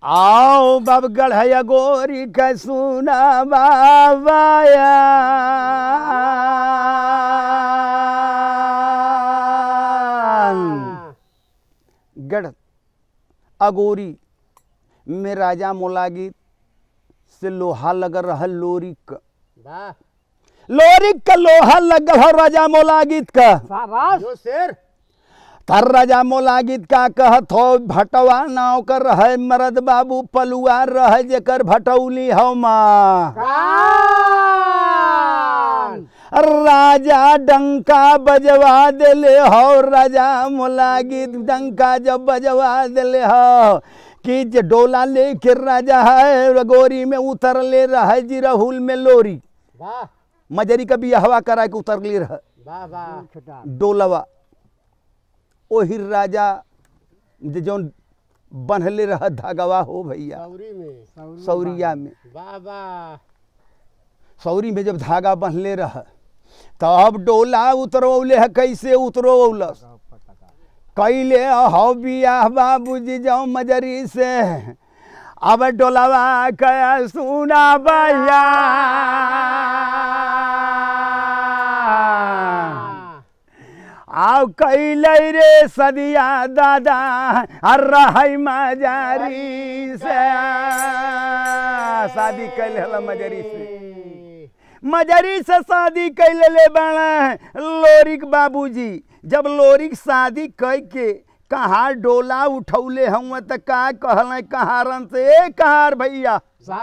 आओ बब गढ़या गोरी का सुना बाबाया गढ़ अगोरी में राजा मोलागी से लोहा लग रहा लोरिक लोरिक का लोहा लग रहा राजा मोलागित का जो शेर तर राजा मोलागित का कहत हो भटवा नाव कर रहे मरद बाबू पलुआ रहे जेकर भटौली हो माँ राजा डंका बजवा दिले हो राजा मोलागित डंका जब बजवा दिले हो कि डोला लेके राजा है गोरी में उतर ले रहा है जी राहुल में लोरी मजरी का भी हवा करा के उतर ले रहा डोलवा ओही राजा जो बनहले रहा धागवा हो भैया सौरिया में सौरी में जब धागा बंधले रहा तब डोला उतरौले है कैसे उतरौलस कैले हो बियाह बाबूजी जाओ मजरी से अब डोलावा कया सुना भैया आओ कैले रे सदिया दादा रही मजारी से शादी कैले हला मजरी से शादी कैले ले बाड़ा लोरिक बाबूजी जब लोरिक शादी कई के कहाँ डोला उठौले हम त का कहल कहारन से ए कहार भैया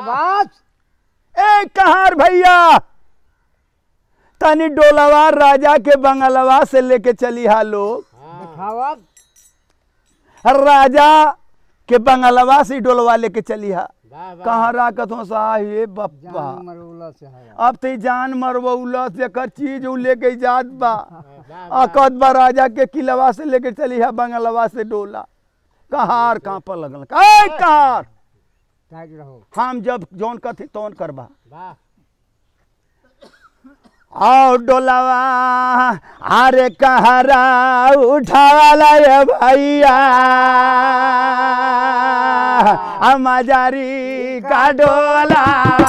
ए कहार भैया तनी डोलावा राजा के बंगलवा से लेके चली हा लोग राजा के बंगलवा से डोलवा लेके चली हा कहाँ राकत हो साहे बप्पा अब तो जान मरवौला से कर चीज लेके जात बा अकद बा राजा के किलवा से लेके चली हा बंगलवा से डोला कहार कहाँ पर लगल कहार हम जब जौन कथी तौन करबा आओ डोलावा अरे कहरा उठावाला ये भैया मजारी का डोला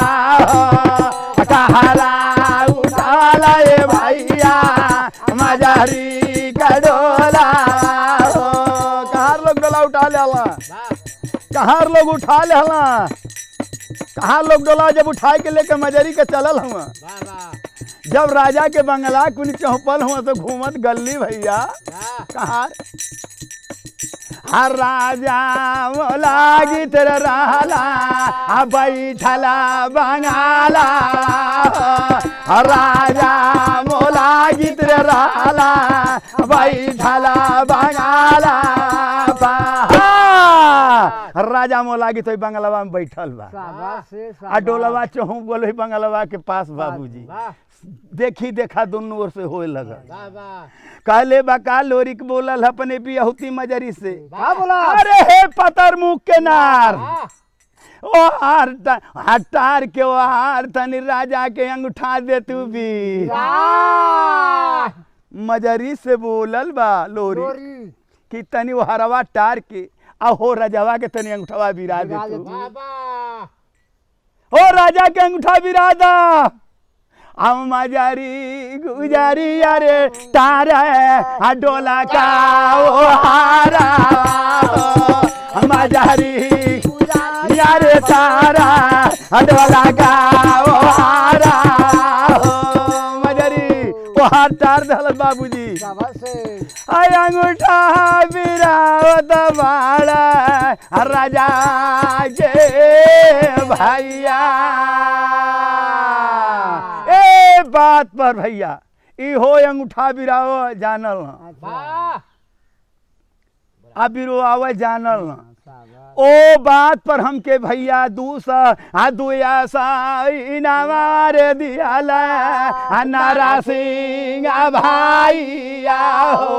कहरा उठावाला ये भैया मजारी का डोला कहार लोग डोला उठा लेला कहार लोग उठा लेला कहार लोग डोला जब उठा के लेके मजरी के चलल हुआ जब राजा के बंगला कुल चौपल हुआ तो घूमत गली भैया कहा हर राजा मोलागी तेरा रहला बैठला बंगाला राजा मोलागी तेरा रहला बैठला बंगाला राजा मोलागी तो बंगलवा में बैठल बा डोलवा चहु बोले बंगलवा के पास बाबूजी देखी देखा दोनों ओर से होए लगा कहले बका लोरिक बोलल अपने बियहुती मजरी से अरे हे पतर मुख के नार ओ हटार के हार तनी राजा के अंगूठा दे तू भी मजरी से बोलल बा लोरी कि तनी वो हरवा टार के हो राजावा के तनी अंगूठा बिरा दे तू हो राजा के अंगूठा बिरा दा हम मजारी गुजारी अरे तारा डोला का ओ हारा मजारी यारे तारा डोला का ओ हारा मजारी ओ हार तार दल बाबूजी आय अंगूठा बिरावत बाड़ा राजा के भैया बात पर भैया इहो अंगूठा बिराव जानल बिरो आवे जानल ओ बात पर हमके भैया दुया दियाला नारा सिंह भाईया हो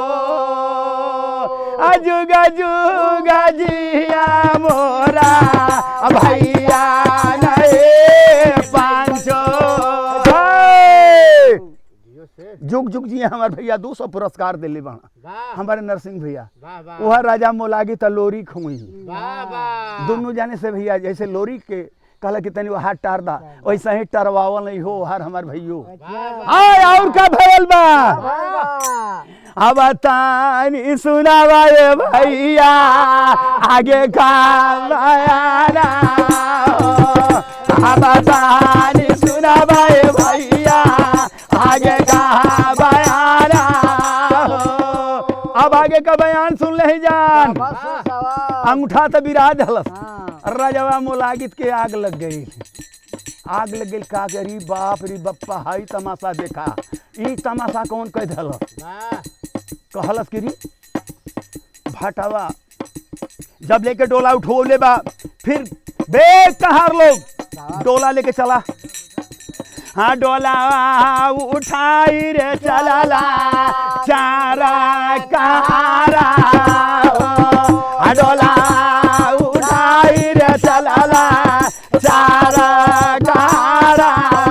जुगा जुगा जिया मोरा भैया नए पांचो जुग जुग जी हमारे भैया 200 पुरस्कार दिले बना हमारे नरसिंह भैया। वाह वाह वह राजा मोलागी त लोरी खुई वाह वाह दोनों जाने से भैया जैसे लोरी के कहला कि तनी हाथ टार दा वैसा ही टरवावल नहीं हो हर हमार भैयो। आय और का भयल बा अब तानी सुनावाए भैया आगे का बयाना अब तानी सुनावाए भैया आगे का बयाना। अब आगे का बयान सुन ले जान। अंगूठा तो बिराज हलस राजवा मोलागित के आग लग गई का करी बाप रे बप्पा हाई तमाशा देखा ई तमाशा कौन कह दल कहलस कि भटवा जब लेके डोला उठोले बा फिर बे कहार लोग डोला लेके चला। हाँ डोला उठाई रे चला चारा कहारा डोला उठाई रे चला चारा कहारा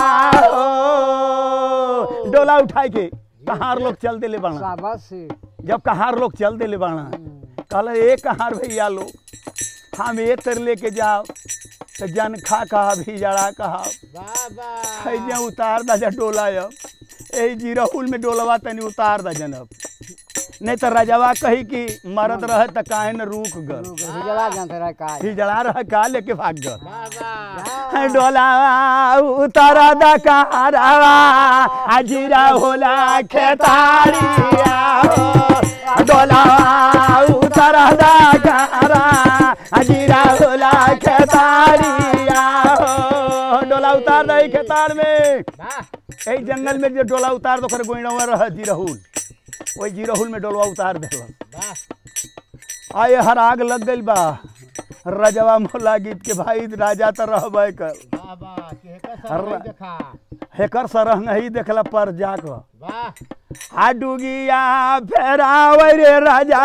डोला उठाई के कहार लोग चल दिले बाणा। जब कहार लोग चल दिले बाणा कहल ए कहार भैया लोग हम ये तर लेके जाओ तो जन खा कहा भी जड़ा कहा उतार दा डोला यही जीराहुल में डोलवा तनी उतार दा जनब नहीं तो राजवा कही कि मरद रह त काहे न रुक गल हिजड़ा रह का लेके भाग गल डोला उतारा दा कहारावा अजीरा होला खेतारिया डोला उतारा दा कहारा अजीरा होला खेतारिया डोला उतार दे खेतार में यही जंगल में जो डोला उतार दो कर गोइनवा रह जीराहुल वही जीराहुल में डोलवा उतार दे आए हर आग लग गई बा राजवा मोलागित के भाई राजा तो रहबे कर हेकर सरह नहीं देखला पर जाकर डुगिया फेरावे रे राजा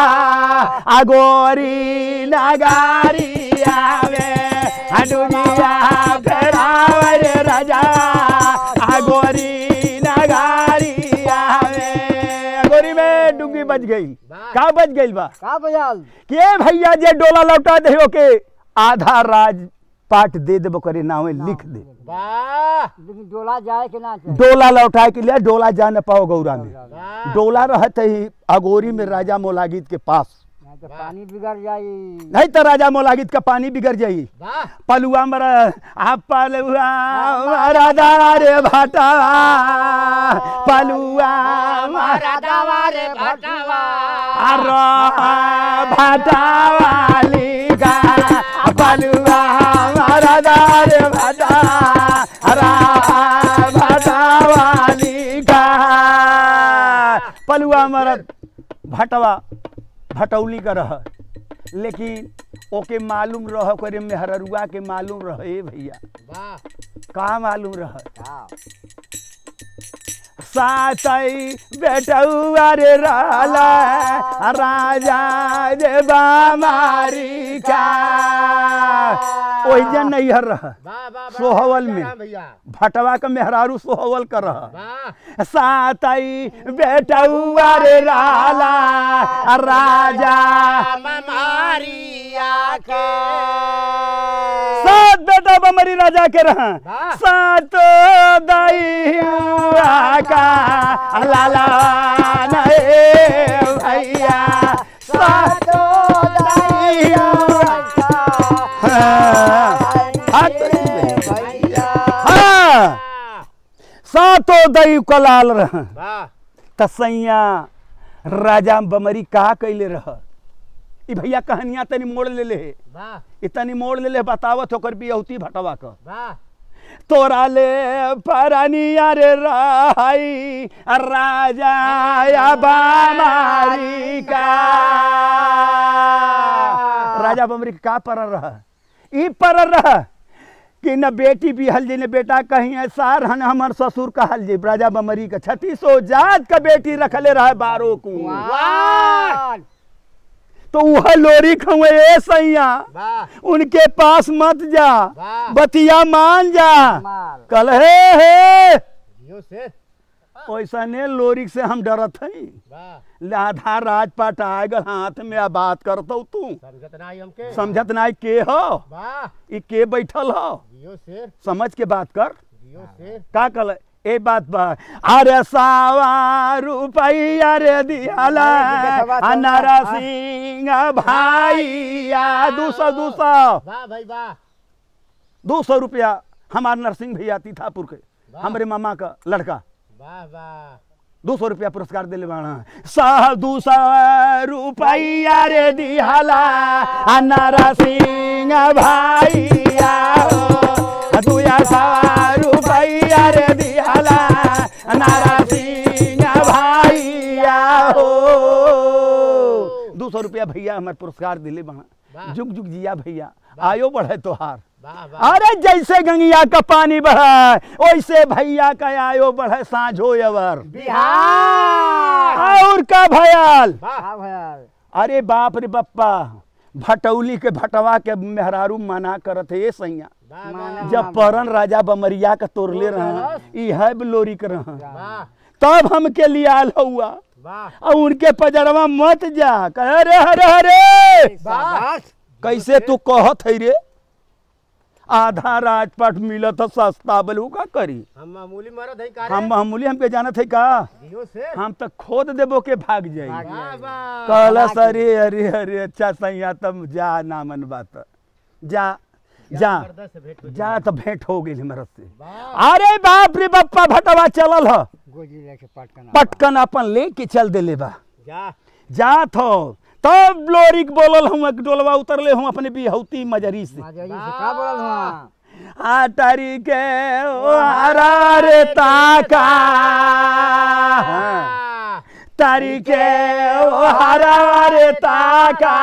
अगोरी नगारी आवे डुगिया फेरावे रे राजा अगोरी नगारी आवे। अगोरी में डुगी बच गई का बच गई बा का बजाल के भैया जे डोला लौटा दे के आधा राज पाठ दे देबो करे नावे लिख दे लेकिन डोला जाए के ना डोला लौटाए के लिए डोला जा न पाओ गौरा में डोला रहते ही अगोरी में राजा मोलागित के पास तो पानी बिगड़ जाई नहीं तो राजा मोलागित का पानी बिगड़ जाई पलुआ मर आप पलुआ मरा रे भाटा पलुआ मरा रे भटवा भाटा वाली का पलुआ मरा रे भाटा वाली का पलुआ मरद भटवा भटौली का रह लेकिन ओके मालूम रह करे मेहररुआ के मालूम रहे भैया का मालूम रह सातई बेटुआ रे रहला राजा जे बामारी का ओही जन नैहर रह सोहवल में भटवा का मेहरारू सोहवल कर रहा सातई बेटुआ रे रहला राजा मारिया के सात बेटा बमरी राजा के रहा सात दैया का लाला नहीं भैया सात दैया सातो दई को लाल रह तसैया राजा बमरी का कैले रह ई भैया कहानियां तनी मोड़ ले ले इतनी मोड़ ले ले बतावत होकर बियौती भटवा का तोरा ले परनिया रे राई राजा या बामारी का राजा बमरी का पर रह ई पर रह कि न बेटी बिहल जी न बेटा कहीं है सार हन हमर ससुर कहल जी राजा बमरी का 3600 जात का बेटी रखले रहे 12 को तो वह लोरी खुए सैया उनके पास मत जा बतिया मान जा कल हे ओइसने लोरी से हम डरत हई। आधा राजपाट आ गल हाथ में आ बात करतौ तू समझत नाई के हो ई के बैठल हो समझ के बात कर का कल ए बात बा। अरे 100 रुपया रे दियाला अनारा सिंह भैया 200 रुपया हमार नरसिंह भैया तीथापुर के हमरे मामा का लड़का 200 रुपया पुरस्कार दिले बाड़ा। 200 रुपया रे दियाला अनारा सिंह भैया 200 रुपया रे दियाला अनारा सिंह भैया हो 200 रुपया भैया हमारे पुरस्कार दिले बाड़ा। जुग जुग जिया भैया आयो बढ़े तोहार। अरे जैसे गंगिया का पानी बढ़ा वैसे भैया का आयो बढ़े साँझो अवर बिहार और का भयाल। अरे बाप रे बप्पा भटौली के भटवा के मेहरारू मना करत है सैया जब परन राजा बमरिया का तोड़ले रहा है लोरी के रहा तब हमके लिया हुआ और उनके पजरवा मत जा कह रे हरे हरे कैसे तू कहत है रे आधा राजपाट मिलत सस्ता बलू का करी हम मामूली मरद है का हम मामूली हमके जानत है का हम तो खोद देबो के भाग जाई कहला सरे अरे अरे अच्छा सैया तब जा नामन बात जा जा जा तो भेंट हो गई मेरे से। अरे बाप रे बप्पा भटवा चलल ह पटकन अपन लेके चल देले बा जा थो तब लोरिक बोलल हूँ डोलवा उतरले हूँ अपने बिहौती मजरी से का बोलल हूँ आ तारी के ओ हरा रे ताका तारी के ओ हरा रे ताका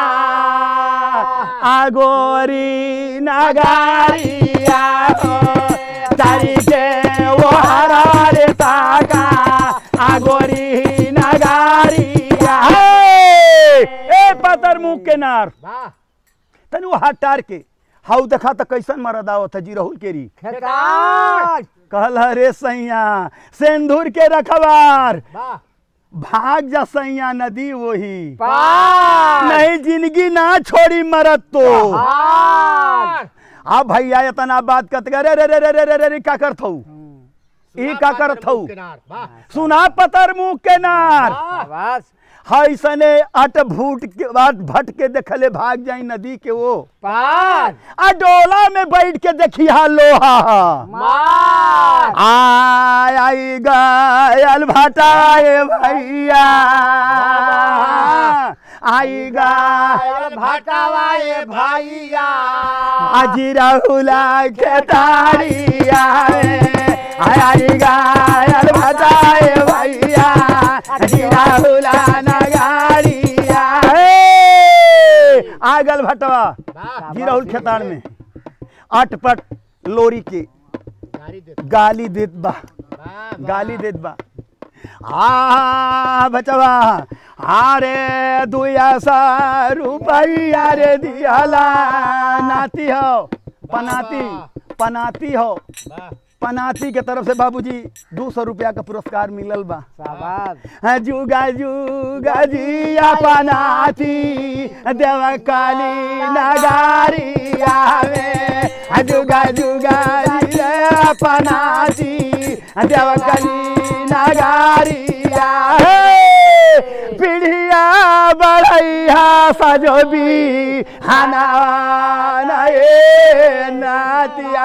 आगोरी नगारिया तारी के ओ हरा रे ताका आगोरी नगारिया ए पतर मुंह के नार तनी वो हटार के हाउ देखा तो कैसन मरद आवत है जी राहुल केरी कहल रे सैया सिंदूर के रखवार भाग जा सैया नदी वही नहीं जिंदगी ना छोड़ी मरद तो अब भैया इतना बात करते रे रे रे रे रे रे का करत हूँ ई का करत हूँ सुना पतर मुंह के नार सने अट भट के देखले भाग जाई नदी के वो पार आ डोला में बैठ के देखिया लोहा आई गयल भटाए भैया आई गयल भटाए भैया अजी राहुला के तारिया आई गयल भटाए भैया अजी राहुला नगारिया आगल भटवा जी राहुल खेतान में अटपट लोरी के गाली देत बा गाली देत बा बचवा अरे 200 रुपया रे दियाला नाती हो पनाती हो पनाती के तरफ से बाबूजी 200 रुपया का पुरस्कार मिलल बा जुगा जुगा जिया पनाती देवा काली नगारी आवे जुगा जुगा जिया पनाती देवा काली नगारी आवे पीढ़िया बढ़ैया सजोबी हाना नातिया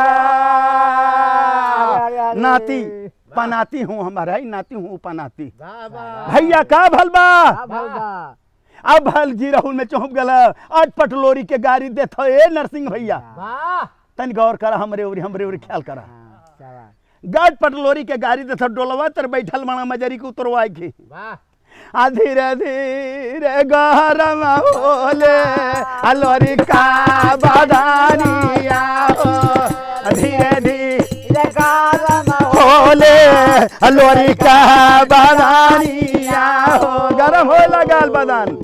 नाती पनाती हूँ हमारा ही नाती हूँ पनाती भैया का भलबा अब भल जी राहुल में चौंक गला अटपट लोरी के गाड़ी देथो ए नरसिंह भैया तन गौर करा हमरे उरी ख्याल करा गट पटलोरी के गाड़ी देथो डोलवा तर बैठल माना मजरी के उतरवाई के धीरे धीरे गरम होले लोरी का बदानिया धीरे धीरे गरम होले लोरी का बदानिया हो गरम हो लगाल बदान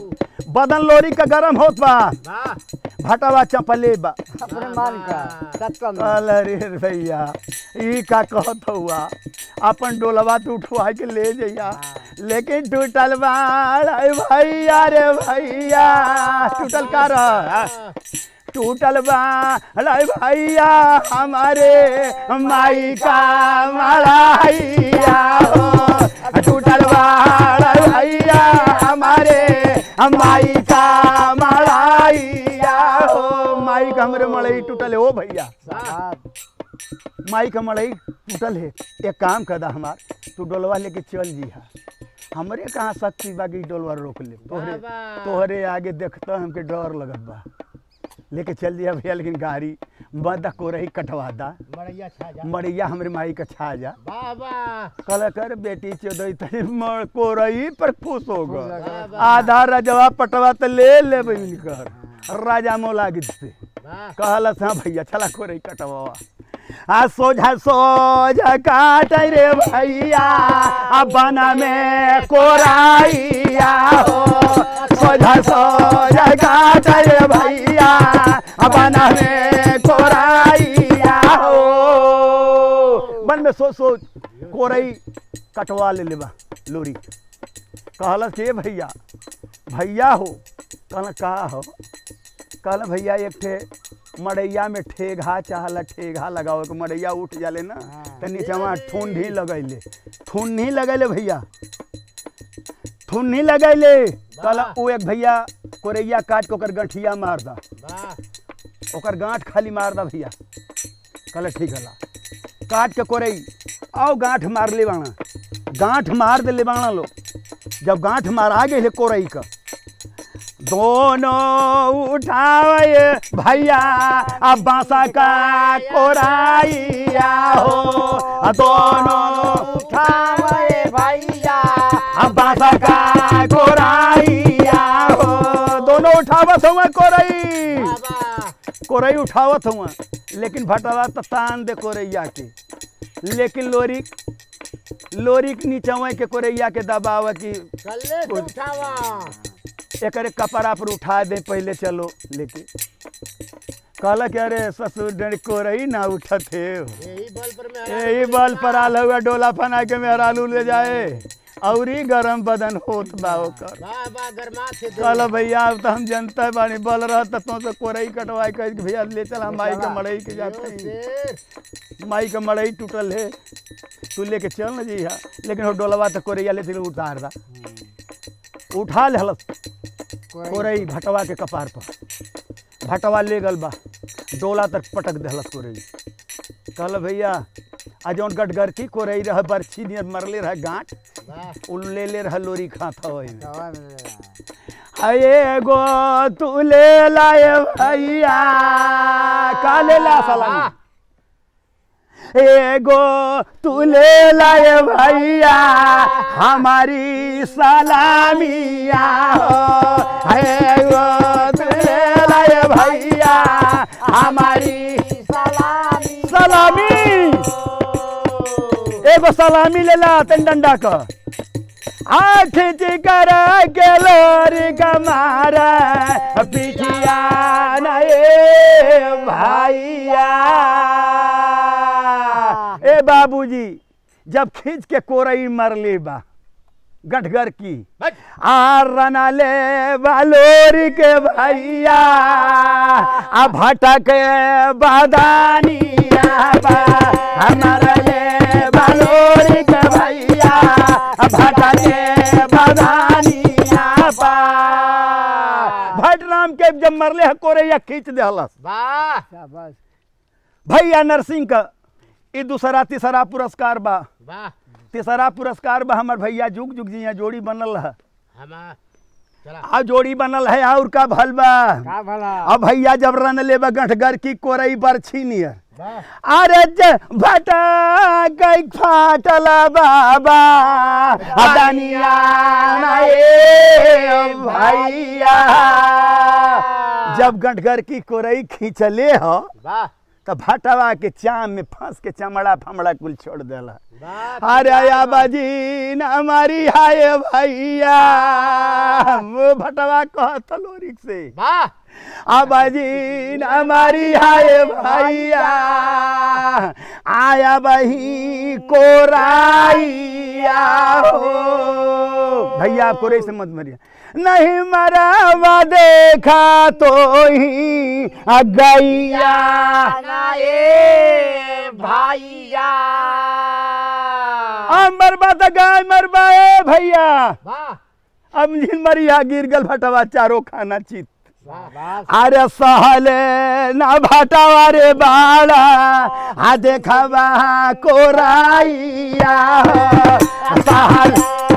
बदन लोरी का गरम होत बा वाह भटवा चपले बा अपने मान का सत्कम अरे भैया ई का कहत हुआ अपन डोलवा तो उठवा के ले जइया लेकिन टूटल बाड़ भैया रे भैया टूटल का रह टूटल बाड़ भैया हमारे माई का मड़ाइया हो टूटल बाड़ भैया हमारे माई का मड़ाइया हो माई का हमरे मड़ई टूटल है ओ भैया माई का मड़ई टूटल है एक काम कर दा हमार तू डोलवा लेके चल जीहा हमरे कहाँ शक्ति बाकी डोलवा रोक ले तोहरे आगे देखता हमके डर लगत बा लेके चल दिया भैया लेकिन गाड़ी बंदा कोरही कटवा दा मड़ैया छा जा मड़ैया हमरे माई का छा जा वाह वाह कल कर बेटी चौदह तरी कोरही पर खुश हो गए आधा रजवा पटवा तो ले ले कर राजा मौला गिद से वाह कहलस हाँ भैया चला कोरही कटवा आ सोझा सोझा काट रे भैया आ बना में कोराइया हो सोझा सोझा काट रे भैया आ बना में कोराइया हो बन में सोच सोच कोरई कटवा ले लेबा लोरी कहलस के भैया भैया हो कहल का हो कहल भैया एक ठे मड़ैया में ठेघा चाहला ठेघा लगाओ के मड़ैया उठ जाले ना तो नीचवा ठुन्ही लगैले ठुन्ही लगैले भैया ठुन्ही लगैले कहला वो एक भैया कोरैया काट के ओकर गंठिया मार दा वाह ओकर गांठ खाली मार दा भैया कहला ठीक हला काट के कोरई आओ गांठ मार ले बाणा गांठ मार दे ले बाणा लो जब गांठ मार आ गए कोरई का दोनों उठावे भैया अब बांसा का कोराइया हो दोनों उठावे भैया अब बांसा का कोराइया हो दोनों उठावत हुआ कोरई वाह कोरई उठावत हुआ लेकिन भटवा तो तान दे कोरैया के लेकिन लोरी के नीचवा के कोरैया के दबाव की कल्ले से उठावा एकरे कपड़ा पर उठा दे पहले चलो लेके कहला कि अरे ससुर डर कोरई ना उठत है यही बल पर आल हुआ डोला फना के मेहरालू ले जाए और ही गरम बदन होत बा ओकर वाह वाह गरमा थे कहला भैया अब तो हम जनता बानी बल रहत तो से कोरई कटवाई कह के भैया ले चला माई के मड़ई के जाते माई के मड़ई टूटल है तू लेके चल न जी लेकिन वो डोलवा तो कोरैया ले उतार दा उठा ले हलस कोरई भटवा के कपार पर भटवा ले गल बा डोला तक पटक दहलस कोरई कहल भैया आ जौन गटगरती कोरई रह बरछी नियर मरले रह गांठ उल ले रह लोरी खाता हो अये गो तू ले लाए भैया का ले ला सलामी एगो तू ले लाए भैया हमारी सलामिया हो एगो तू ले लाए भैया हमारी सलामी एगो सलामी ले ला तन डंडा का खींच कर के लोरी का मारा पिठिया नए भैया ए बाबूजी जब खींच के कोरई मर ले बा गठगर की आ रना ले बालोरी के भैया आ भटक बदानिया बा हमारा ले बालोरी के भैया आ भटक बदानिया बा भट राम के जब मरले है कोरैया खींच दे हलस वाह शाबाश भैया नरसिंह का ई दूसरा तीसरा पुरस्कार बा वाह तीसरा पुरस्कार बा हमार भैया जुग जुग जी जोड़ी बनल है हमार चला आ जोड़ी बनल है और का भल बा का भला अब भैया जब रन लेबा गंठगर की कोरई बरछी नियर वाह अरे भटा गई फाटल बाबा अदनिया नए भैया जब गंठगर की कोरई खींचले हो वाह तो भटवा के चाम में फंस के चमड़ा फमड़ा कुल छोड़ देला। वाह अरे या बाजी ना हमारी हाय भैया, वो भटवा कहत लोरिक से वाह आबाजी न हमारी हाय भैया, आया बही कोराइया हो। भैया आप कोरे से मत मरिया, नहीं मरावा देखा तो ही गैया ए भैया मरबा तो गाय मरबा ए भैया। वाह अब जिन मरिया गिर गल भटवा चारों खाना चित। वाह अरे सहले ना भटवा रे बाड़ा, आ देखबा कोराइया सहल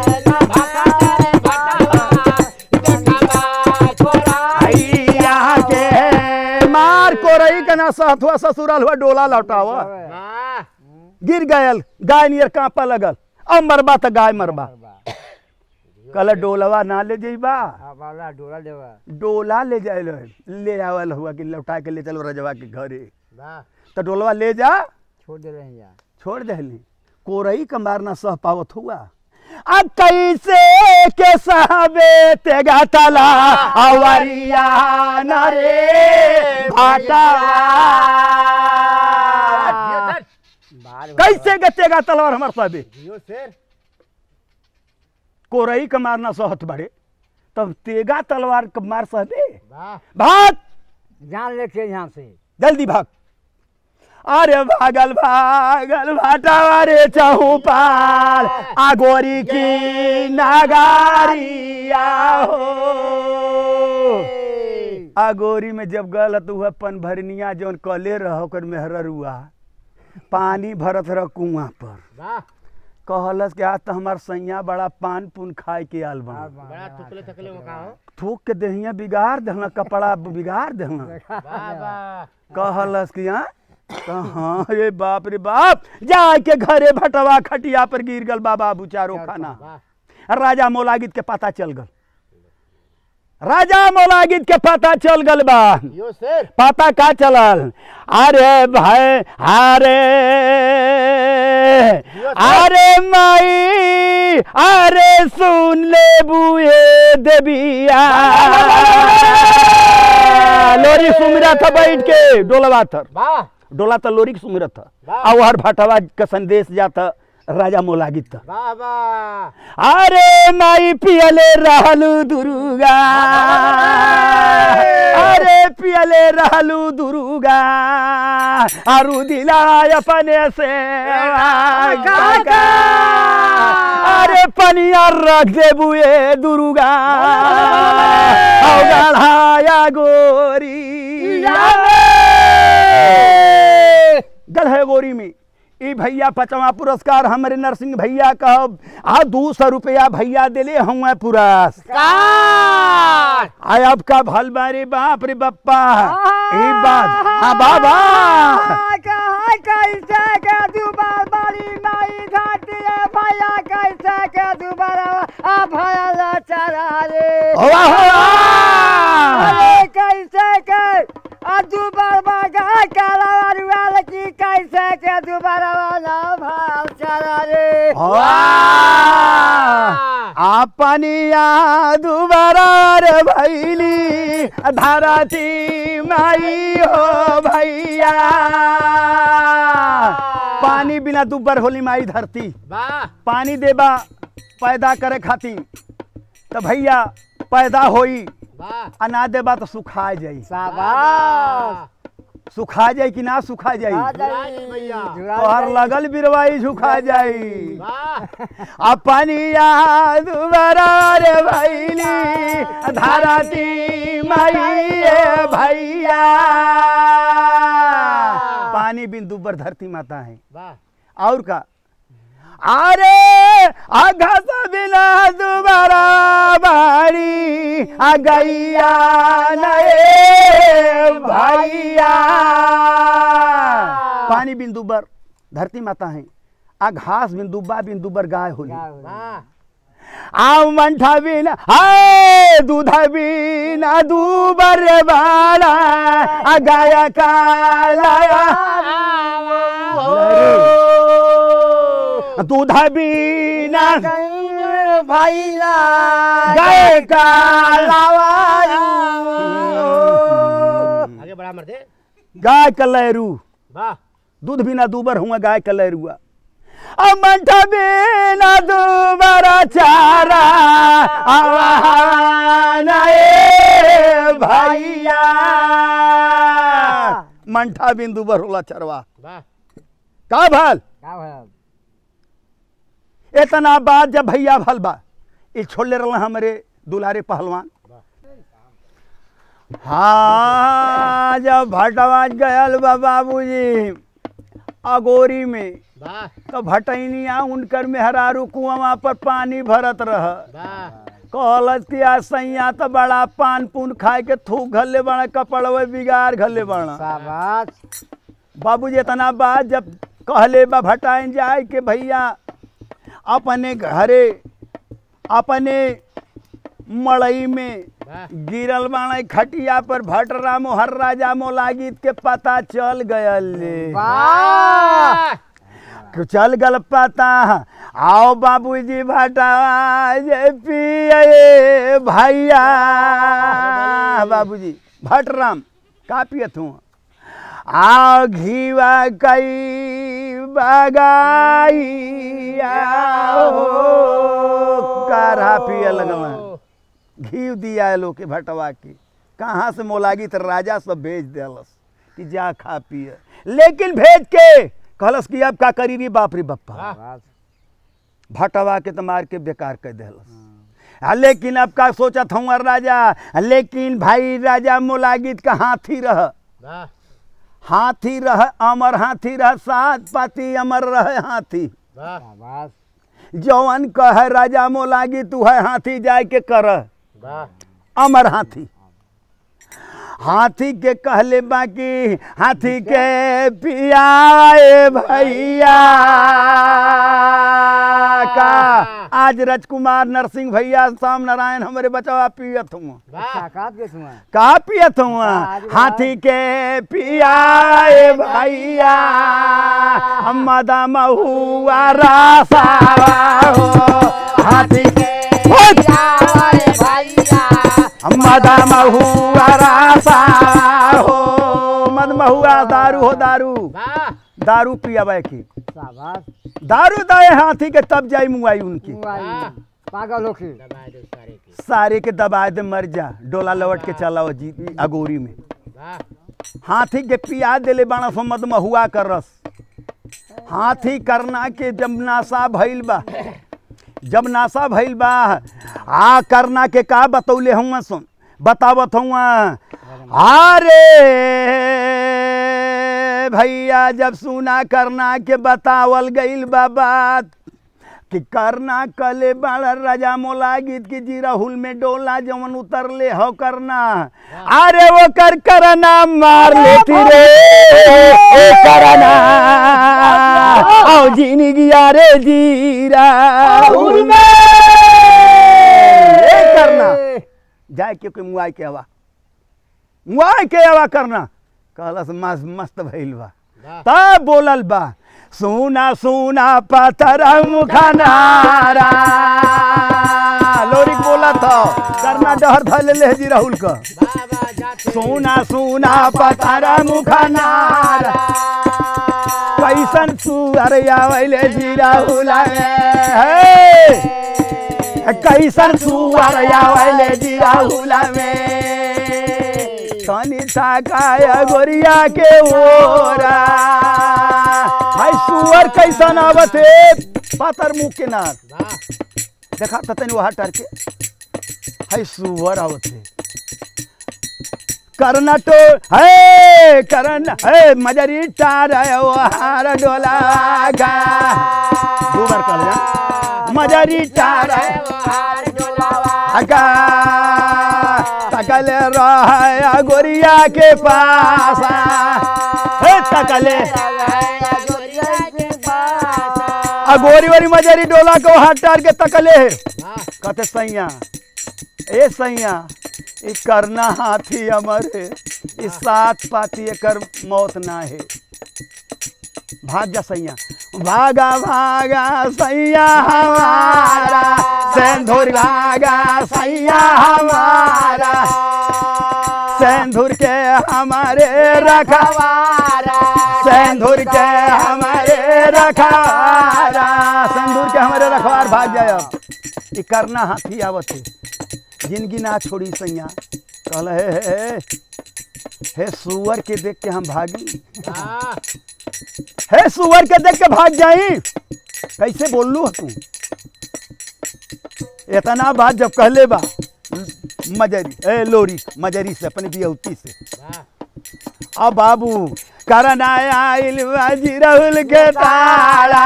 के मार कोरई के ना सहथुआ ससुराल हुआ डोला लौटावा। वाह गिर गयल गाय नियर कांपा लगल, अब मरबा तो गाय मरबा। कल डोलवा ना ले जइबा, वाला डोला देवा डोला ले जाए ले आवल हुआ कि लौटा के ले चलो रजवा के घरे। वाह तो डोलवा ले जा, छोड़ दे रहे हैं छोड़ दहली। कोरई का मारना सह पावत हुआ, अब कैसे के सहबे तेगा तला अवरिया न रे भाटा। कैसे के तेगा तलवार हमार सहबे, जियो शेर कोरई का मारना सहत बड़े, तब तेगा तलवार का मार सहबे। वाह भाग जान लेके यहाँ से जल्दी भाग। अरे भागल भागल भाटावा रे चहुपाल, आगोरी की नागारिया हो। आगोरी में जब गलत हुआ पन भरनिया जौन कले रहो कर मेहरर हुआ, पानी भरत रह कुआं पर। वाह कहलस कि आज तो हमार सैया बड़ा पान पुन खाए के आल बा, बड़ा थुकले थकले में कहा हो। थूक के देहिया बिगाड़ देहना, कपड़ा बिगाड़ देहना। वाह वाह कहलस कि हाँ रे बाप रे बाप, जाके घरे भटवा खटिया पर गिर गल बाबा बुचारो खाना। वाह राजा मोलागित के पता चल गल, राजा मोलागित के पता चल गल बा। जियो शेर पता का चलल, अरे भाई अरे अरे माई अरे सुन ले बुए देविया। लोरी सुमिरा था बैठ के डोलवा थर, वाह डोला तो लोरी सुमिरत था, वाह। और हर भटवा का संदेश जाता राजा मोलागित था। वाह वाह अरे माई पियले रहलू दुर्गा, अरे पियले रहलू दुर्गा, आरु दिलाय अपने से काका। अरे पनिया रख दे बुए दुर्गा, गढ़ाया गोरी गढ़े गोरी में। ई भैया 5वां पुरस्कार हमारे नरसिंह भैया का, 200 रुपया भैया दिले हुआ पुरस्कार। आय अब का भल बारे बाप रे बप्पा ई बात। हाँ बाबा कैसे के दुबार बड़ी माई घाटी भैया, कैसे के दुबारा भैया चरा रे कैसे के दुबार बगा काला की, कैसे के दुबारा वाला भाव चरा रे। अपनिया दुबारा रे भैली धरती माई हो भैया। पानी बिना दुबर होली माई धरती, वाह पानी देबा पैदा करे खातिर तो भैया पैदा होई, वाह आ ना देबा तो सुखा जाई। शाबाश सुखा जाई कि ना सुखा जाई, भैया तोहर लगल बिरवाई झुका जाई। वाह अपनिया दुबारा रे भैली धरती माई भैया। पानी बिन दुबर धरती माता है। वाह और का अरे घास बिना दुबारा बाड़ी आ गैया नए भैया। पानी बिन दुबर धरती माता है, आ घास बिन दुबर गाय होली। वाह आव मंठा बिना हाय दूध बिना दुबर बाड़ा गाया का लाया दूध बिना भैया गाय का लावा आगे बढ़ा मर दे गाय का लहरू वाह दूध बिना दूबर हुआ गाय का लहरुआ अब मंठा बिना दूबरा चारा आवाना ए भैया मंठा बिन दूबर होला चरवा वाह का भल का भल इतना बात जब भैया भल बा ये छोड़ ले रहा हमारे दुलारे पहलवान हाँ जब भटवा गयल बा बाबूजी अगोरी में वाह तो भटैनिया उनकर मेहरारू कुआं पर पानी भरत रह वाह कहलत कि आज सैया तो बड़ा पान पुन खाए के थूक घले बड़ा कपड़वे बिगाड़ घले बड़ा शाबाश बाबूजी इतना बात जब कहले बा भटाइन जाए के भैया अपने घरे अपने मड़ई में वाह गिरल बाण खटिया पर भटरा मोहर राजा मोलागित के पता चल गयल वाह चल गल पता आओ बाबूजी भटवा जे पिए भैया बाबूजी भटराम का पियत हूँ आओ घीवा कई बगाई काढ़ा पिए लगल घी दिया है लोग के भटवा के कहाँ से मोलागी तो राजा सब भेज दिलस कि जा खा पिए लेकिन भेज के कहलस कि अब का करी री बाप रे बप्पा भटवा के तो मार के बेकार कर दिलस लेकिन अब का सोचत हूँ राजा लेकिन भाई राजा मोलागित का हाथी रह वाह हाथी रह अमर हाथी रह सात पाती अमर रहे हाथी वाह शाबाश जौन कह राजा मोलागी तू है हाथी जाए के कर वाह अमर हाथी हाथी के कहले बाकी हाथी के पियाए भैया का आज राजकुमार नरसिंह भैया शाम नारायण हमारे बचवा पियत हूँ वाह का पियत हूँ हाथी के पियाए भैया मदा महुआ रासा हो हाथी के पियाए भैया मदा महुआ रासा हो मद महुआ दारू हो दारू वाह दारू पियाबे की शाबाश दारू दाए हाथी के तब जाई मुआई उनकी पागल होके सारे के दबा दे मर जा डोला लवट के चलाओ जी अगोरी में हाथी के पिया देले बाणा सो मद महुआ कर रस हाथी करना के जब नासा भइल बा जब नासा भइल बा आ करना के का बतौले हुआ सुन बतावत हुआ अरे भैया जब सुना करना के बतावल गइल बा बात कि करना कले बड़ा राजा मोलागित की जीराहुल में डोला जवन उतरले हो करना अरे वो करना मार लेती रे ए करना आओ जीनी गिया रे जीराहुल में ए करना जाए क्योंकि मुआई के हवा करना कहलस मस्त भइल बा तब बोलल बा सुना सुना पत्थर मुखनारा लोरी बोला था करना डहर धल ले जी राहुल का सुना सुना पत्थर मुखनारा कैसन सुअर आवेले जी राहुल कैसन सुअर आवेले जी राहुल में कनी ताकाया गोरिया के ओरा हाय सुअर कैसन आवत है पातर मुंह के नार देखा ततनी वहां टर के हाय सुअर आवत है करना तो है करना है मजरी टार है वहार डोला का दो बार कर जा मजरी टार है वहार डोला का तकले रहा गोरिया के पास तकले गोरी वारी मजरी डोला को हाथ टार के तकले कहते सैया ए सैया ई करना हाथी अमर है, इस सात पाती एकर मौत ना है। भाग जा सैया, भागा भागा सैया हमारा, सिंदूर भागा सैया हमारा, सिंदूर के हमारे रखवारा, सिंदूर के हमारे रखवारा, सिंदूर के हमारे रखवार। भाग जाए अब ई करना हाथी आवत है, जिंदगी ना छोड़ी सैया। कहल हे सुअर के देख के हम भागी, हे सुअर के देख के भाग जाई। कैसे बोललू तू इतना बात जब कहले बा मजरी लोरी मजरी से अपने बियौती से। अब बाबू करना आइल बाजी राहुल के तारा,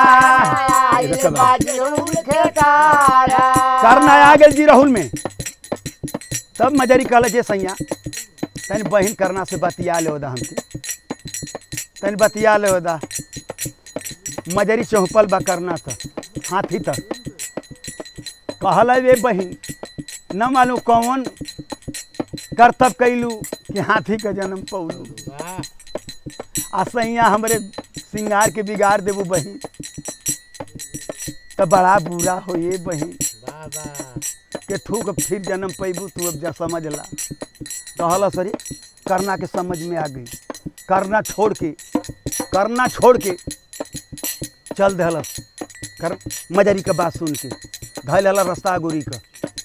करना आ गए जी राहुल में। तब मजरी कहल जे सैया तन बहन करना से बतिया ले ओदा, हमके तन बतिया ले ओदा। मजरी चौपल बा करना था हाथी तक कहल वे बहन न मालूम कौन करतब कैलू कि हाथी का जन्म पौलू। आ सैया हमरे सिंगार के बिगाड़ देबू बहन तो बड़ा बुरा हो ये बहन के थूक फिर जन्म पैबू तू। अब जा समझ ला। कहला सरी करना के समझ में आ गई। करना छोड़ के चल दहल कर मजरी का बात सुन के धैल रास्ता गोरी का।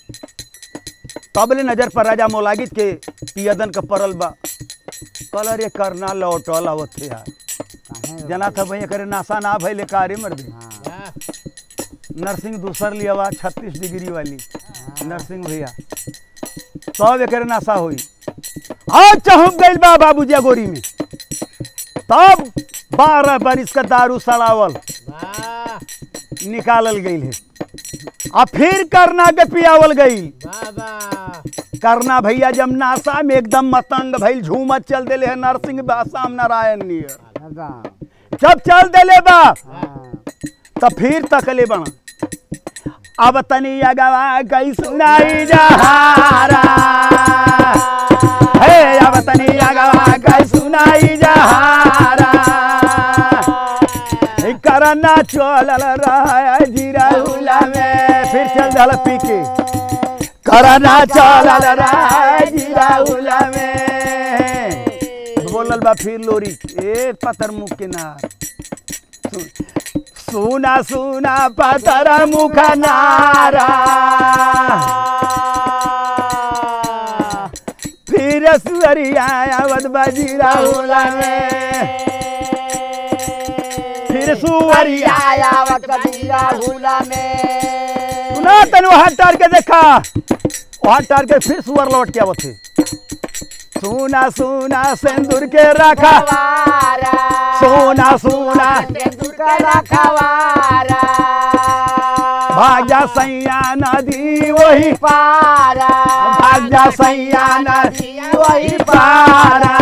तबले नजर पर राजा मोलागित के पियदन का परल बा। कल रे करना लौटल आवत थे यार जना था भैया करे नासा ना भैले कारे मर दे। नरसिंह दूसर लिया 36 डिग्री वाली नरसिंह भैया तब एक नासा हुई। हाँ चहुप गई बा बाबूजी गोरी में। तब 12 बरिस का दारू सड़ावल निकालल गई है। अब फिर करना के पियावल गई। करना भैया जब नासा में एकदम मतंग भइल झूमत चल दिले है नरसिंह बासाम नारायण नियर जब चल दिले बा तब फिर तकले बना। अब तनी अगवा गई सुनाई जहारा हे अब तनी अगवा गई सुनाई जहारा। करना चलल रहा जीराउला में फिर चल दल पी के। करना चलल रहा जीराउला में बोलल बा फिर लोरी ए पतर मुख के नार। सुना सुना पतर मुख नारा फिर सुअरिया आवत बा जीराउला में। फिर सुअरिया आवत बा जीराउला में। सुना तन वहां टार के देखा वहां टार के फिर सुअर लौट के आवत थे। सुना सुना सिंदूर के रखवारा सुना सुना सिंदूर के रखवारा। भाग जा सैया नदी वही पारा भाग जा सैया नदी वही पारा।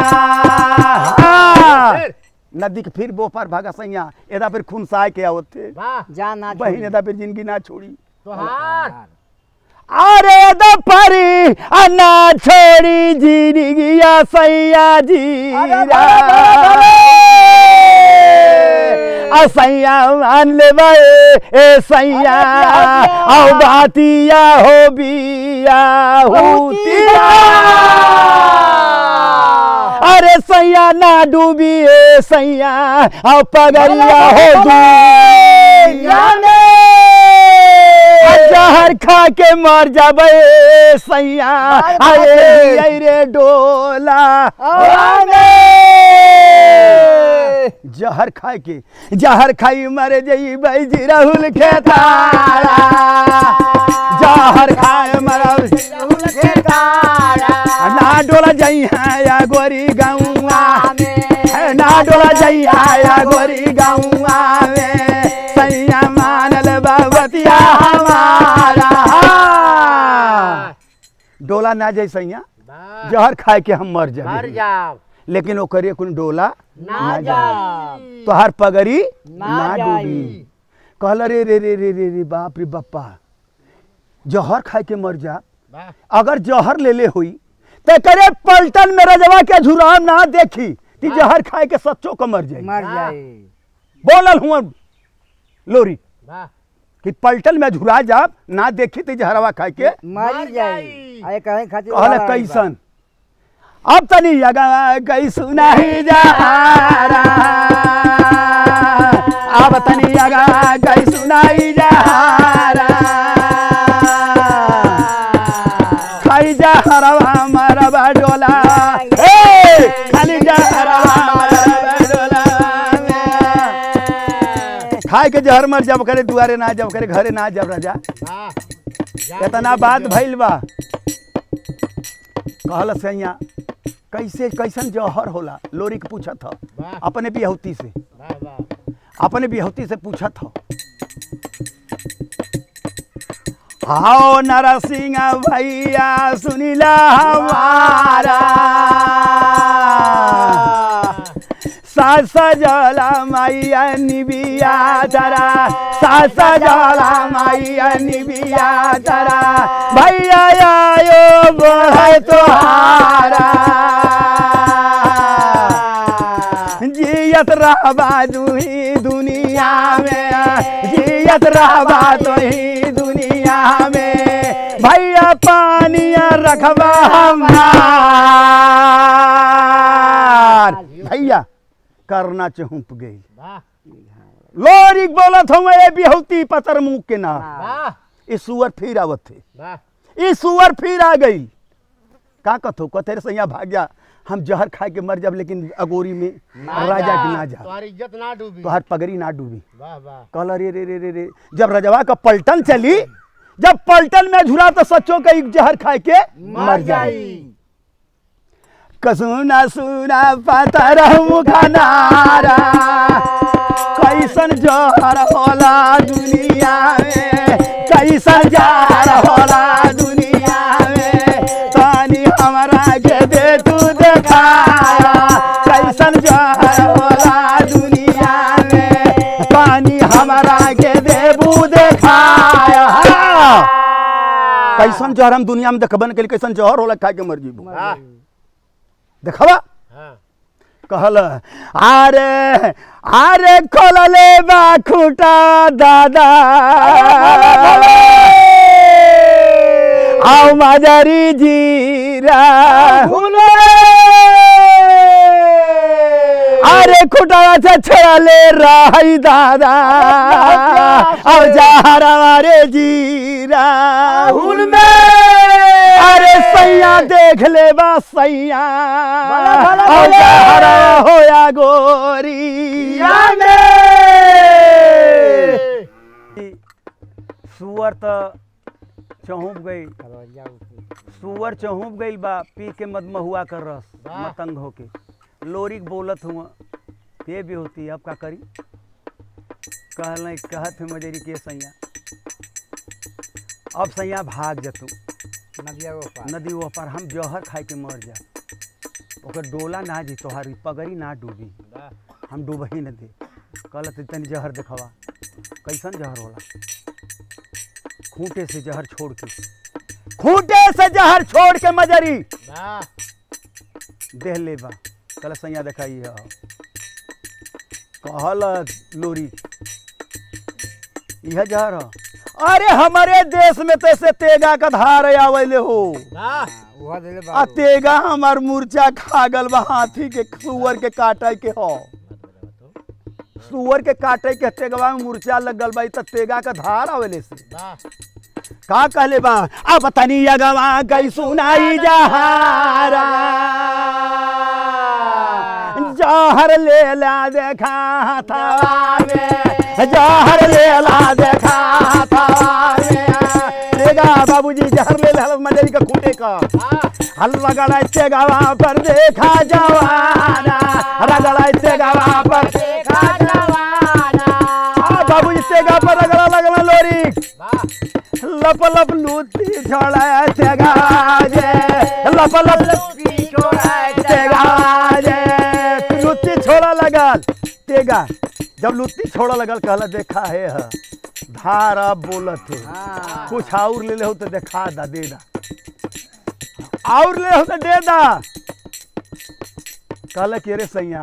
नदी के फिर बो पार भागा सैया एदा फिर खून साय के आवत थे। जाना बहन एदा फिर जिंदगी ना छोड़ी अरे दपरी अन्ना छोड़ी जिंदगिया सैया जी सैया मान ले ए सैया आओ बातिया हो बिया होतिया। अरे सैया ना डूबी ए सैया आओ पगरिया हो दुनिया जहर खा के मर जाबे सैया आए रे डोला। जहर खाए के जहर खाई मर जई जी राहुल के तारा। जहर खाए मर राहुल के तारा। ना डोला जई या गोरी गौआ में ना डोला जई या गोरी गौआ में। सैया मानल बाबतिया हमारा डोला ना जाए सैया जहर खाए के हम मर जाए लेकिन ओकरे कुन डोला ना जाए तो हर पगड़ी ना डूबी। कहल रे रे रे रे रे रे बाप रे बप्पा जहर खाए के मर जा अगर जहर ले ले हुई तो करे पलटन में रजवा के झुराम ना देखी ती जहर खाए के सच्चो को मर जाए बोलल हुआ लोरी कि पलटन में झुरा जाब ना देखी ती जहरवा खाए के मर जाई अरे कहे खातिर कहले कैसन अब तनी जगह गई सुनाई जहारा अब तनी जगह गई सुनाई जहारा खाई जहरवा मरवा डोला खाली जहरवा मरवा डोला खाए के जहर मर जब करे दुआरे ना जब करे घरे ना जब राजा इतना बात भइल बा कहल सैया कैसे कैसन जहर होला लोरी के पूछत ह अपने बिहौती से पूछत ह आओ नरसिंह भैया सुनिला हमारा सास जला मैया निबिया तरा सास जला मैया निबिया तरा भैया आयो बढ़े तोहारा जियत रहबा दुही दुनिया में जियत रहबा तुही दुनिया में भैया पानिया रखबा हमार भैया करना चहुप गई लोरी बोलत हूँ ये बिहौती पतर मुँह के ना इस सुअर फिर आवत थे इस सुअर फिर आ गई का कथो कथे सैया भाग्या हम जहर खाए के मर जब लेकिन अगोरी में राजा की ना जा तुम्हारी इज्जत ना डूबी तो हर पगड़ी ना डूबी वाह वाह कहला रे रे रे रे रे जब रजवा का पलटन चली जब पलटन में झुरा तो सच्चों का जहर खाए के मर जाई कसुना सुना पतर मुखनारा कैसन जहर होला दुनिया में कैसन जहर होला दुनिया में तानी हमारा के दे तू देखाया कैसन जहर होला दुनिया में पानी हमारा के देबू देखाया कैसन जहर हम दुनिया में देखबन के कैसन जहर होला खा के मर जीबू देखबा कहल अरे अरे खोलले बा खूटा दादा आओ माजरी जीरा अरे खूटा से छड़ले रही दादा आओ जहरा रे जीरा अरे सैया देख ले बा सैया होया गोरी सुअर तो चहुप गई सुअर चहुप गई बा पी के मदमहुआ कर रस मतंग होके लोरी बोलत हुआ के भी होती अब का करी कहत है मजरी के सैया अब सैया भाग जतू नदी वो पर हम जहर खाए के मर जा ओकर डोला ना जी तोहारी पगड़ी ना डूबी हम डूबही न दे कहलत तनी जहर देखवा कैसन जहर होला खूंटे से जहर छोड़ के मजरी देह ले बा कल सैया देखाई कहल लोरी यह जहर है अरे हमारे देश में तो ऐसे तेगा का धार आवले हो आ तेगा हमार मूर्छा खागल बा हाथी के सुअर के काटे के हो सुअर के काटे के तेगवा में मूर्छा लगल बा त तेगा का धार आवले से का कहले बा अब तनी अगवा गई सुनाई जहारा जहर ले ला देखा हथवा में जहर ले ला देखा हथवा में तेगा बाबूजी जहर ले ला मजरी का खूंटे का हल रगड़ा तेगावा पर देखा जवाना रगड़ा तेगावा पर देखा जवाना बाबूजी तेगा पर रगड़ा लगला लोरी लप लप लूटी छोड़ा तेगा जे लप लप लूटी छोड़ा तेगा जे लूटी छोड़ा लगल तेगा जब लुत्ती छोड़ा लगल कहला देखा है धारा बोलत है हाँ। कुछ और ले ले हो तो दिखा दा दे दा और ले हो तो दे दा कहल के रे सैया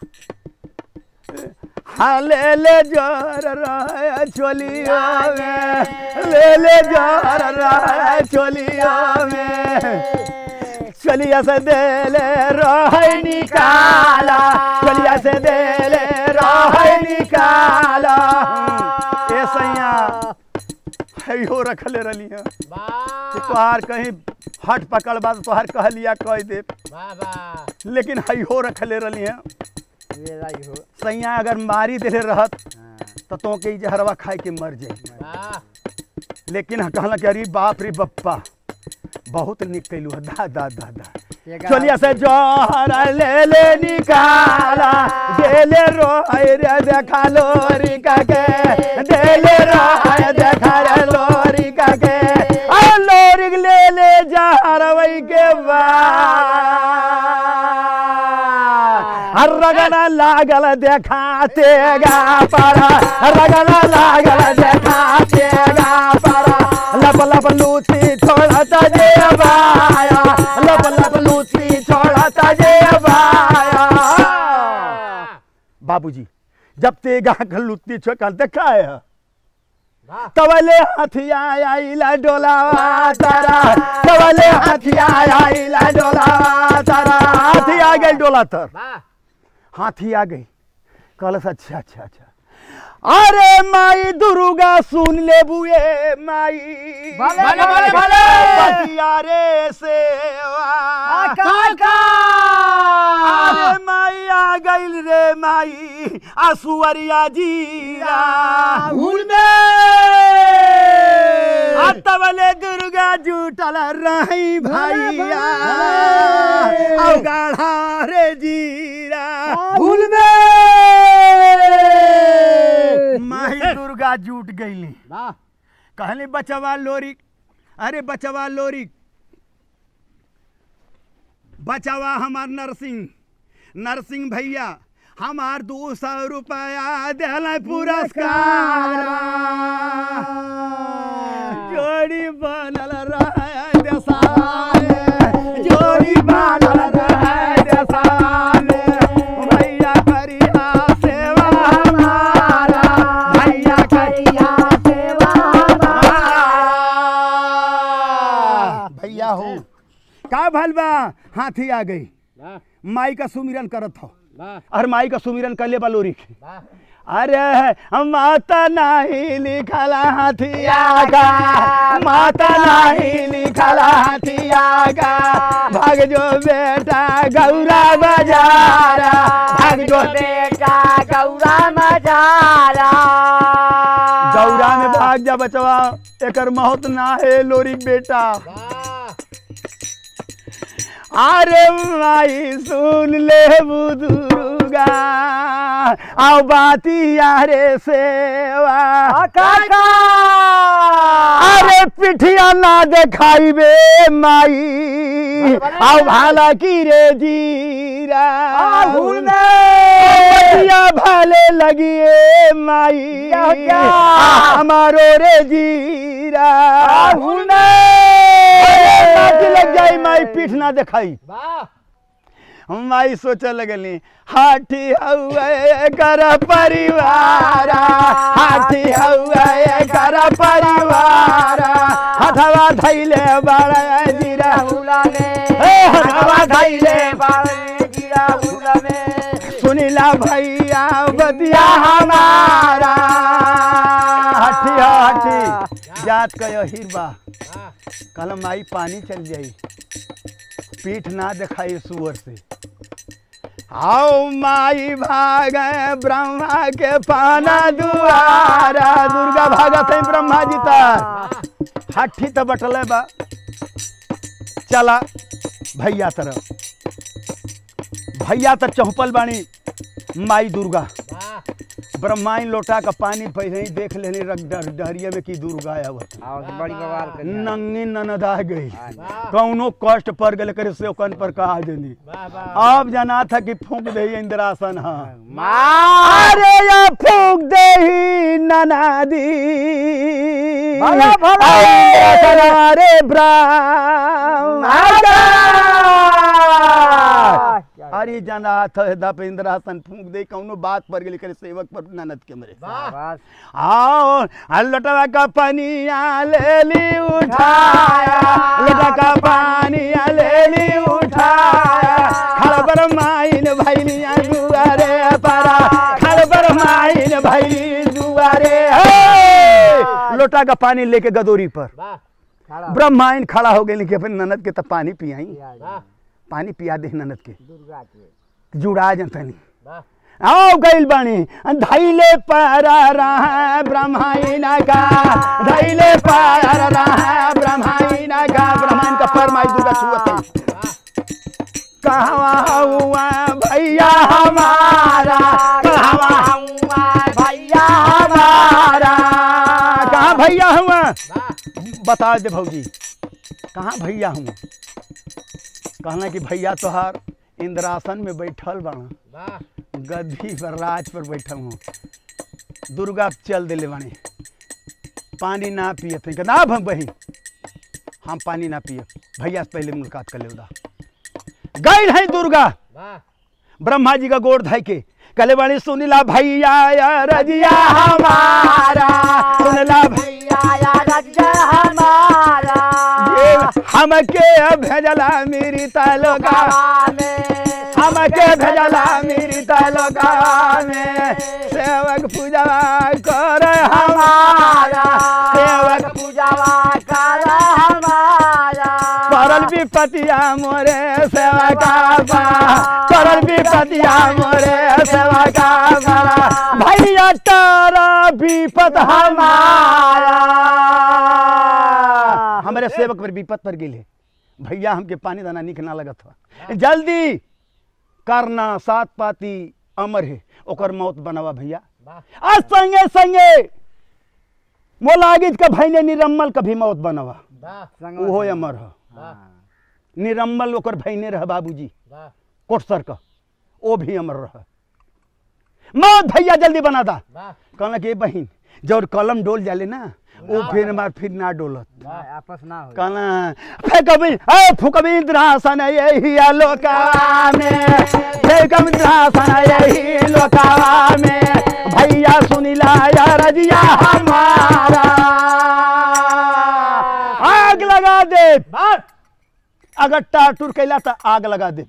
हाँ ले ले जोर रहा चोलिया में ले ले जोर रहा चोलिया में चलिया से दे ले रहा निकाला चलिया से दे ले रहा निकाला ए सैया हो रखले रही है तोहार कहीं हट पकड़ बात तोहार कह लिया कह दे लेकिन हो रखले रही है सैया अगर मारी दे रहत तो के जहरवा खाए के मर जाए लेकिन कहला कि अरे बाप रे बप्पा बहुत निक कैलू दा दा दा दा चलिया से जोहर ले ले निकाला दे ले रोए रे देखा लोरी का के दे ले रोए देखा रे लोरी का के आ लोरी ले ले जहर वही के रगना लागल देखाते गा पारा रगना लागल देखाते गा पारा लब लब लूची छोड़ता जे बाया लब लब लूची छोड़ता जे बाया बाबूजी जब ते गा लूची छोड़ देखा है तवले हथिया आइला डोलावा तारा तवले हथिया आइला डोलावा तारा हाथी आ गई डोला तर हाथी आ गई कलश अच्छा अच्छा अच्छा अरे माई दुर्गा सुन ले बुए माई भले भले भले बतियारे सेवा काका अरे माई आ गई रे माई आसुअरिया जीरा तवले दुर्गा जुटल रही भैया और गाढ़ा रे जीरा माही दुर्गा जुट गईली कहली बचवा लोरी अरे बचवा लोरी बचवा हमार नरसिंह भैया हमार 200 रुपया दिल पुरस्कार जोड़ी बनल रहे देसाले जोड़ी बनल रहे देसाले भैया करिया सेवा हमारा भैया करिया सेवा हमारा भैया हो का भल बा हाथी आ गई माई का सुमिरन करत हो और माई का सुमिरन कर ले बलोरी अरे माता नहीं लिखला हाथिया का माता नहीं लिखला हाथिया का भाग जो बेटा गौरा बाजारा भाग जो बेटा गौरा मजारा गौरा में भाग जा बचवा एकर महत ना है लोरी बेटा अरे माई सुन ले बुजुर्गा आओ बाती यारे सेवा काका अरे पिठिया ना दिखाई बे माई आओ भाला की रे जीरा भाले लगिए माई हमारो रे जीरा लग जाई माई पीठ ना दिखाई माई सोचे लगली हाथी हुए कर परिवार हाथी हुए कर परिवार हथवा धैले बड़ा जीरा हथवा धैले बड़ा जीरा सुनीला भैया बदिया हमारा हठी हठी जात कयो हिरबा कल माई पानी चल जाई पीठ ना दिखाई सुअर से आओ माई भागे ब्रह्मा के पाना दुआरा दुर्गा भागत है ब्रह्मा जी तर हठी तो बटले बा चला भैया तरफ भैया तर चौपल बाणी माई दुर्गा ब्रह्माइन लोटा का पानी पहले ही देख लेने डहरिया में की दुर्गा आवत बड़ी बवाल कर नंगी ननदा गई कौनो कष्ट पर गले करे से ओकन पर कहा जनी अब जाना था कि फूंक दे इंद्रासन हाँ अरे या फूंक दे ही ननादी भला भला अरे ब्राह्मण अरे जाना था पे इंद्रासन फूंक दे कौनो बात पर गेली करे सेवक पर ननद के मरे आओ लटवा का पानिया ले ली उठाया लटा का पानिया ले ली उठाया खड़बर माइन भैलिया दुआरे परा खड़बर माइन भैली दुआरे लोटा का पानी लेके गदोरी पर ब्रह्माइन खड़ा हो गई कि अपने ननद के तब पानी पियाई पानी पिया दे ननद के दुर्गा के जुड़ा जनतनी आओ गइल बानी धैले पर रहा ब्रह्माइन का धैले पर रहा ब्रह्माइन का ब्रह्माइन का फरमाई दुर्गा छुअत कहवा हुआ भैया हमारा कहवा हुआ भैया हमारा कहाँ भैया हुआ बता दे भौजी कहाँ भैया हुआ कहना कि भैया तोहार इंद्रासन में बैठल बाना गद्दी पर राज पर बैठल हूँ दुर्गा चल दिले बानी पानी ना पिए थे ना बही हम पानी ना पिए भैया से पहले मुलाकात कर ले उदा गई है दुर्गा ब्रह्मा जी का गोड़ धाई के कले बानी सुनिला भैया रजिया हमारा सुनिला भैया रजिया हमारा हमके भेजला मेरी तालुका में हमके भेजला मेरी तालुका में सेवक पूजवा कर हमारा सेवक पूजवा कर हमारा परल विपतिया मोरे सेवका परल विपतिया मोरे सेवका भैया तारा विपत हमारा हमारे सेवक पर विपत पर गिले भैया हमके पानी दाना निक ना लगत हुआ जल्दी करना सात पाती अमर है ओकर मौत बनावा भैया आज संगे संगे मोलागिज का भाई ने निरम्मल का भी मौत बनावा वो अमर है निरम्मल ओकर भाई ने रह बाबूजी कोटसर का वो भी अमर रहा मौत भैया जल्दी बना दा कहना कि बहन जब कलम डोल जाले ना वो फिर ना डोलत आपस ना हो कहना फुकबी इंद्रासन यही लोका में फेकम इंद्रासन यही लोका में भैया सुनिला या रजिया हमारा आग लगा दे अगर टाटूर कैला तो आग लगा दे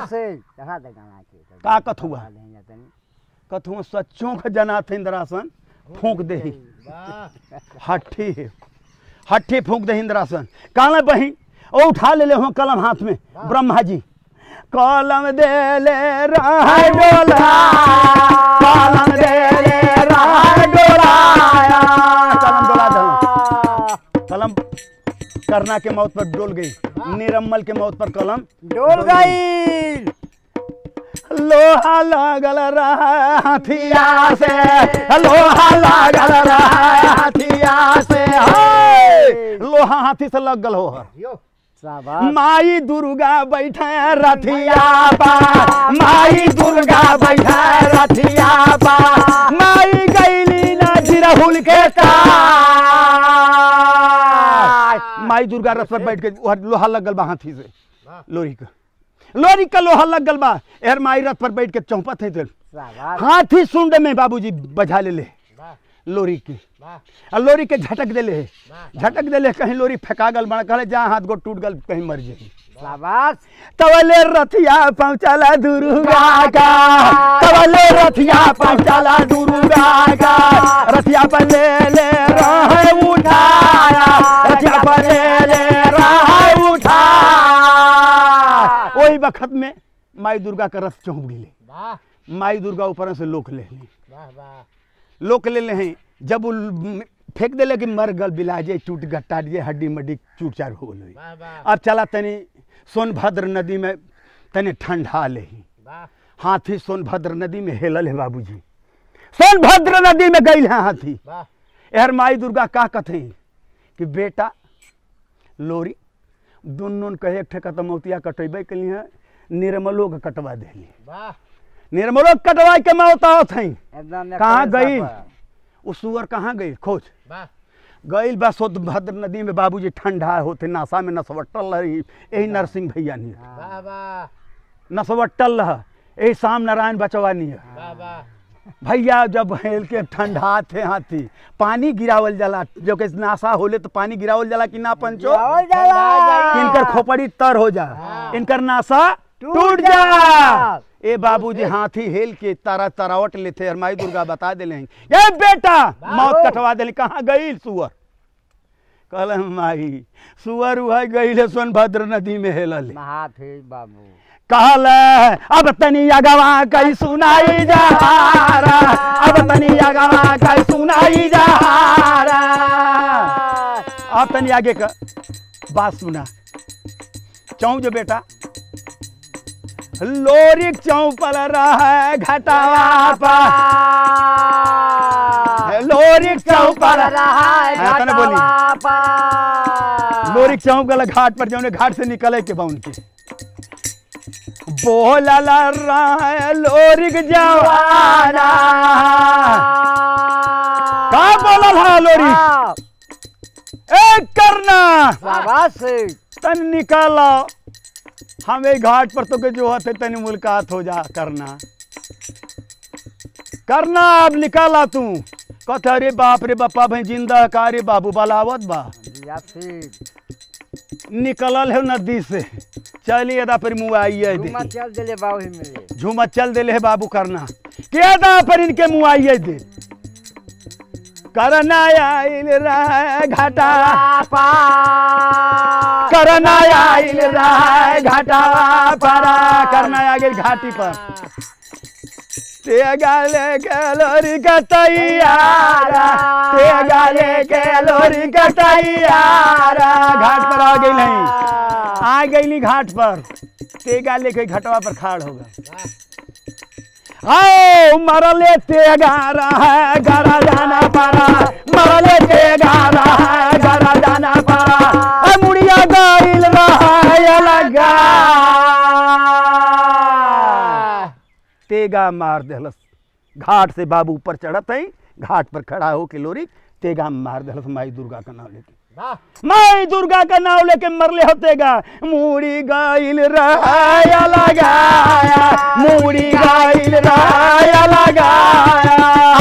का कथुआ कथुआ सच्चों का जना थे इंद्रासन फूंक दे हट्ठी है हट्ठी फूंक दे इंद्रासन काला बही ओ उठा ले हो कलम हाथ में ब्रह्मा जी कलम दे ले रहा डोला कलम दे ले रहा डोला कलम डोला दो कलम करना के मौत पर डोल गई निरम्मल के मौत पर कलम डोल गई लोहा लागल रहा हथिया से लोहा लागल रहा हथिया से लोहा हाथी से लग गल हो माई दुर्गा बैठे रथिया पा माई दुर्गा बैठे रथिया पा माई गईली ना जिरहुल के माई दुर्गा रथ पर बैठ के लोहा लग गल बा हाथी से लोरी का लोहा लग गल बा एर माई रथ पर बैठ के चौपत है हाथी सुंड में बाबूजी बजा ले लोरी की लोरी के झटक देले कहीं लोरी फेंका गल बना कहले जहाँ हाथ गोड़ टूट गल कहीं मर जाई तवले रथिया पहुंचला दुर्गा का तवले रथिया पहुंचला दुर्गा का रथिया पर ले रहे उठाया रथिया पर ले रहे उठाया वही वक्त में माई दुर्गा का रथ चौंक गिले माई दुर्गा ऊपर से लोक ले हैं जब फेंक दिले कि मर गल बिलाजे टूट गट्टा दिए हड्डी मड्डी चूट चार हो गई अब चला तनी सोनभद्र नदी में तनी ठंडा ले हाथी सोनभद्र नदी में हेलल है बाबूजी सोनभद्र नदी में गई है हाथी। यार माई दुर्गा का कथे कि बेटा लोरी दोनों कहे एक ठे मौतिया कटेबे के लिए निर्मलो के कटवा देली। निर्मलो कटवा के मौता होते कहाँ गई वो सुअर कहाँ गई खोज गई बस सोनभद्र नदी में बाबूजी ठंडा होते नासा में नसवटल रही यही नरसिंह भैया नहीं नसवटल रहा यही शाम नारायण बचवा नहीं भैया जब हेल के ठंडा थे हाथी पानी गिरावल जाला जो कि नासा होले तो पानी गिरावल जाला कि ना पंचो इनकर खोपड़ी तर हो जा इनकर नासा टूट जा। ए बाबूजी हाथी हेल के तरावट लेते और माई दुर्गा बता दिले ये बेटा मौत कटवा दिले। कहाँ गई सुअर कहल माई सुअर वह गई सोनभद्र नदी में हेलल बाबू कहल अब तनिया गवा कई सुनाई जहारा अब तनिया गवा कई सुनाई जहारा। अब तनी आगे का बात सुना चौ जो बेटा लोरी चौपल रहा है घटावा पर लोरी चौपल रहा है लोरी चौपल घाट पर जो घाट से निकले के बाउन के बोला रहा है लोरी जवाना का बोला है लोरी एक करना तन निकाला हमें घाट पर तो के जो होते तनी मुलाकात हो जा करना अब निकाला तू कथा रे बाप रे बापा भाई जिंदा का रे बाबू बलावत बा निकलल है नदी से चलिए दा पर मुँह आइए झूमत चल दिले है बाबू करना के दा पर इनके मुँह आइए दे करना आइल रहा घाटा करना आइल रहा घाटा पारा करना आ गई घाटी पर ते गाले के लोरी कटैयारा ते गाले के लोरी कटैयारा घाट पर आ गई नहीं आ गई घाट पर ते गाले के घटवा पर खाड़ होगा आओ मरले ते गारा है गारा जाना पारा मरले ते गारा है गारा जाना पारा मुड़िया गाइल रहा लगा तेगा मार देहलस घाट से बाबू ऊपर चढ़त है घाट पर खड़ा हो के लोरी तेगा मार देहलस माई दुर्गा का नाम लेके माई दुर्गा का नाम लेके मरले होतेगा मुड़ी गाइल रहा लगाया मुड़ी गाइल रहा लगाया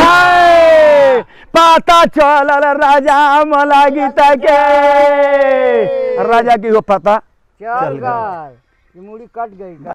पता चलल राजा मला गीता के राजा की वो पता चल गई मुड़ी कट गई।